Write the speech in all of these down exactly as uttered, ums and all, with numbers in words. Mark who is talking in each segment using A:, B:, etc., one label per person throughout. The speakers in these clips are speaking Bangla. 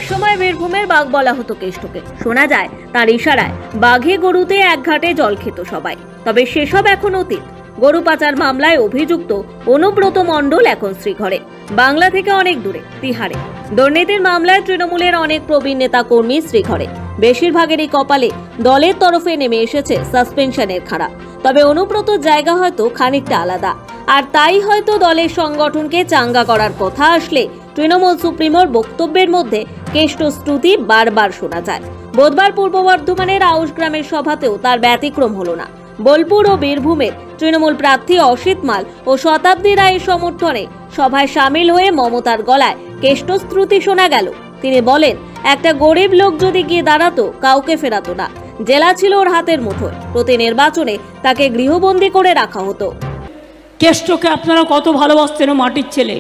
A: একসময় বীরভূমের বাঘ বলা হতো কেষ্টকে। শোনা যায় তার ইশারায় বাঘে গরুতে এক ঘাটে জল খেত সবাই। তবে সেসব এখন অতীত। গরু পাচার মামলায় অভিযুক্ত অনুব্রত মণ্ডল এখন শ্রীঘরে, বাংলা থেকে অনেক দূরে তিহারে। দুর্নীতির মামলায় তৃণমূলের অনেক প্রবীণ নেতা কর্মী শ্রীঘরে। বেশিরভাগেরই কপালে দলের তরফে নেমে এসেছে সাসপেনশনের খাড়া। তবে অনুব্রতর জায়গা হয়তো খানিকটা আলাদা, আর তাই হয়তো দলের সংগঠনকে চাঙ্গা করার কথা আসলে তৃণমূল সুপ্রিমোর বক্তব্যের মধ্যে কেষ্টস্তুতি বারবার শোনা যায়। বুধবার পূর্ব বর্ধমানের আউশ গ্রামের সভাতেও তার ব্যতিক্রম হলো না। বোলপুর ও বীরভূমের তৃণমূল প্রার্থী অসিত মাল ও শতাব্দী রায়ের সমর্থনে সভায় সামিল হয়ে মমতার গলায় কেষ্টস্তুতি শোনা গেল। তিনি বলেন, একটা গরিব লোক যদি গিয়ে দাঁড়াতো কাউকে ফেরাতো না। জেলা ছিল ওর হাতের মুঠোয়। প্রতি নির্বাচনে তাকে গৃহবন্দী করে রাখা হতো।
B: কেষ্টকে আপনারা কত ভালোবাসতেন, মাটির ছেলে।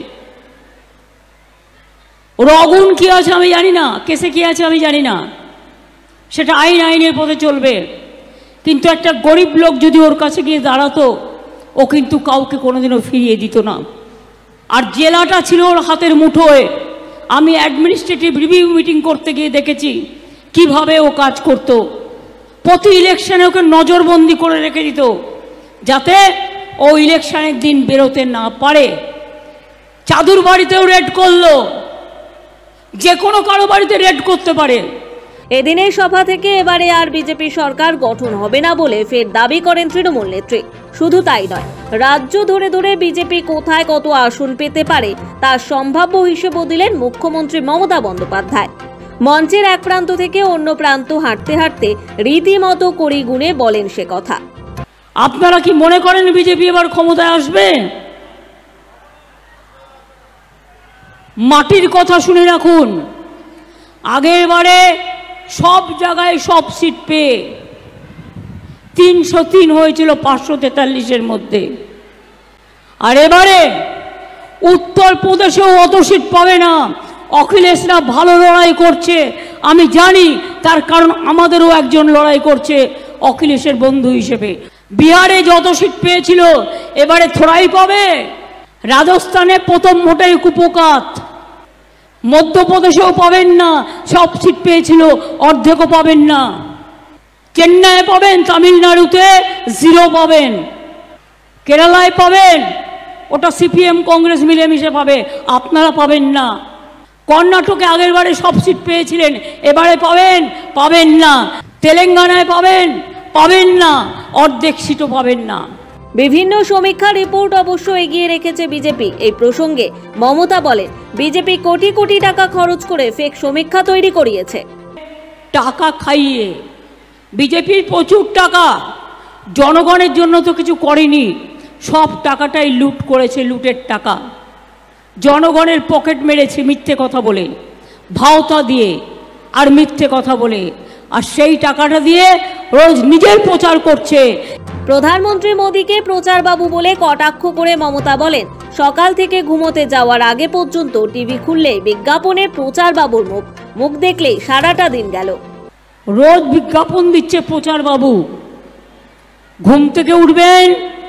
B: ওর অগুণ কি আছে আমি জানি না, কেসে কি আছে আমি জানি না, সেটা আইন আইনের পথে চলবে। কিন্তু একটা গরিব লোক যদি ওর কাছে গিয়ে দাঁড়াতো, ও কিন্তু কাউকে কোনোদিনও ফিরিয়ে দিত না। আর জেলাটা ছিল ওর হাতের মুঠোয়। আমি অ্যাডমিনিস্ট্রেটিভ রিভিউ মিটিং করতে গিয়ে দেখেছি কিভাবে ও কাজ করত। প্রতি ইলেকশনে ওকে নজরবন্দি করে রেখে দিত, যাতে ও ইলেকশনের দিন বেরোতে না পারে। চাদুর বাড়িতেও রেড করলো, যে কোনো কারো বাড়িতে রেড করতে পারে।
A: এদিনের সভা থেকে এবারে আর বিজেপি সরকার গঠন হবে না বলে ফের দাবি করেন তৃণমূল নেত্রী। শুধু তাই নয়, রাজ্য ধরে ধরে বিজেপি কোথায় কত আসন পেতে পারে তার সম্ভাব্য হিসেবও দিলেন মুখ্যমন্ত্রী মমতা বন্দ্যোপাধ্যায়। মঞ্চের এক প্রান্ত থেকে অন্য প্রান্ত হাঁটতে হাঁটতে রীতিমতো কড়ি গুণে বলেন সে কথা।
B: আপনারা কি মনে করেন বিজেপি এবার ক্ষমতায় আসবে? মাটির কথা শুনে রাখুন, আগের বারে সব জায়গায় সব সিট পেয়ে তিনশো তিন হয়েছিল পাঁচশো তেতাল্লিশের মধ্যে। আর এবারে উত্তরপ্রদেশেও অত সিট পাবে না। অখিলেশরা ভালো লড়াই করছে, আমি জানি, তার কারণ আমাদেরও একজন লড়াই করছে অখিলেশের বন্ধু হিসেবে। বিহারে যত সিট পেয়েছিল এবারে থোড়াই পাবে। রাজস্থানে প্রথম ভোটেই কুপোকাত। মধ্যপ্রদেশেও পাবেন না, সব সিট পেয়েছিল অর্ধেকও পাবেন না। চেন্নাইয়ে পাবেন, তামিলনাড়ুতে জিরো পাবেন, কেরালায় পাবেন, ওটা সিপিএম কংগ্রেস মিলেমিশে পাবে, আপনারা পাবেন না। কর্ণাটকে আগের বারে সব সিট পেয়েছিলেন, এবারে পাবেন পাবেন না। তেলেঙ্গানায় পাবেন পাবেন না, অর্ধেক সিটও পাবেন না।
A: বিভিন্ন সমীক্ষা রিপোর্ট অবশ্য এগিয়ে রেখেছে বিজেপি। এই প্রসঙ্গে মমতা বলেন, বিজেপি কোটি কোটি টাকা খরচ করে ফেক সমীক্ষা তৈরি করিয়েছে।
B: টাকা খাইয়ে বিজেপির প্রচুর টাকা, জনগণের জন্য তো কিছু করেনি, সব টাকাটাই লুট করেছে, লুটের টাকা। জনগণের পকেট মেরেছে মিথ্যে কথা বলে, ভাওতা দিয়ে আর মিথ্যে কথা বলে, আর সেই টাকাটা দিয়ে রোজ নিজের প্রচার করছে।
A: প্রধানমন্ত্রী মোদীকে প্রচার বাবু বলে কটাক্ষ করে মমতা বলেন, সকাল থেকে ঘুমোতে যাওয়ার আগে পর্যন্ত টিভি খুললে বিজ্ঞাপনে প্রচার বাবুর মুখ, মুখ দেখলেই সারাটা দিন গেল।
B: রোজ বিজ্ঞাপন দিচ্ছে প্রচার বাবু। ঘুম থেকে উঠবেন,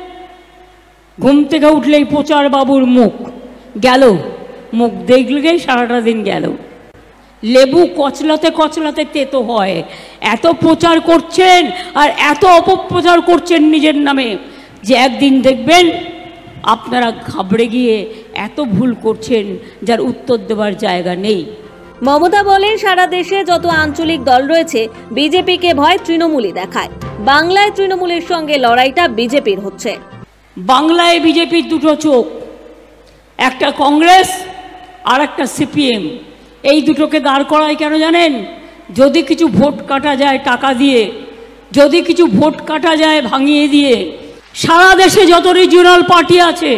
B: ঘুম থেকে উঠলেই প্রচার বাবুর মুখ গেল, মুখ দেখলেই সারাটা দিন গেল। লেবু কচলাতে কচলাতে তেতো হয়। এত প্রচার করছেন আর এত অপপ্রচার করছেন নিজের নামে, যে একদিন দেখবেন আপনারা ঘাবড়ে গিয়ে এত ভুল করছেন যার উত্তর দেওয়ার জায়গা নেই।
A: মমতা বলেন, সারা দেশে যত আঞ্চলিক দল রয়েছে বিজেপিকে ভয় তৃণমূলই দেখায়। বাংলায় তৃণমূলের সঙ্গে লড়াইটা বিজেপির হচ্ছে।
B: বাংলায় বিজেপির দুটো চোখ, একটা কংগ্রেস আর একটা সিপিএম। এই দুটোকে দাঁড় করায় কেন জানেন? যদি কিছু ভোট কাটা যায় টাকা দিয়ে, যদি কিছু ভোট কাটা যায় ভাঙিয়ে দিয়ে। সারা দেশে যত রিজিওনাল পার্টি আছে,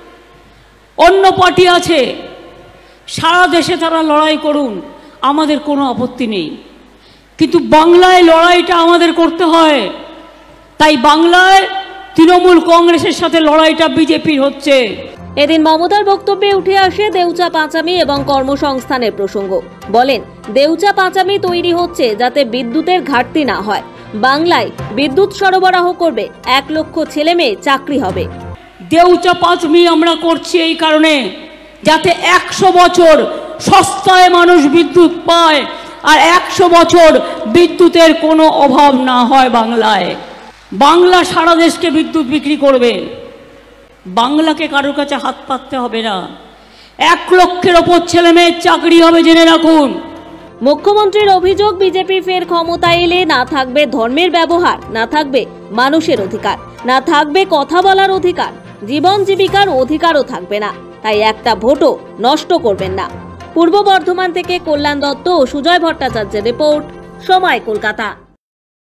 B: অন্য পার্টি আছে, সারা দেশে তারা লড়াই করুন, আমাদের কোনো আপত্তি নেই। কিন্তু বাংলায় লড়াইটা আমাদের করতে হয়। তাই বাংলায় তৃণমূল কংগ্রেসের সাথে লড়াইটা বিজেপির হচ্ছে।
A: এদিন মমতার বক্তব্যে উঠে আসে দেউচা পাঁচামি এবং কর্মসংস্থানের প্রসঙ্গ। বলেন, দেউচা পাঁচামি তৈরি হচ্ছে যাতে বিদ্যুতের ঘাটতি না হয়। বাংলায় বিদ্যুৎ সরবরাহ করবে এক লক্ষ ছেলে মেয়ে চাকরি হবে।
B: দেউচা পাঁচামি আমরা করছি এই কারণে যাতে একশো বছর সস্তায় মানুষ বিদ্যুৎ পায় আর একশো বছর বিদ্যুতের কোনো অভাব না হয় বাংলায়। বাংলা সারা দেশকে বিদ্যুৎ বিক্রি করবে, বাংলাকে কারোর কাছে হাত পাততে হবে না। এক লক্ষের ওপর ছেলে মেয়ের চাকরি হবে, জেনে রাখুন।
A: মুখ্যমন্ত্রীর অভিযোগ, বিজেপি ফের ক্ষমতায় এলে না থাকবে ধর্মের ব্যবহার, না থাকবে মানুষের অধিকার, না থাকবে কথা বলার অধিকার, জীবন জীবিকার অধিকারও থাকবে না। তাই একটা ভোটও নষ্ট করবেন না। পূর্ব বর্ধমান থেকে কল্যাণ দত্ত ও সুজয় ভট্টাচার্যের রিপোর্ট, সময় কলকাতা।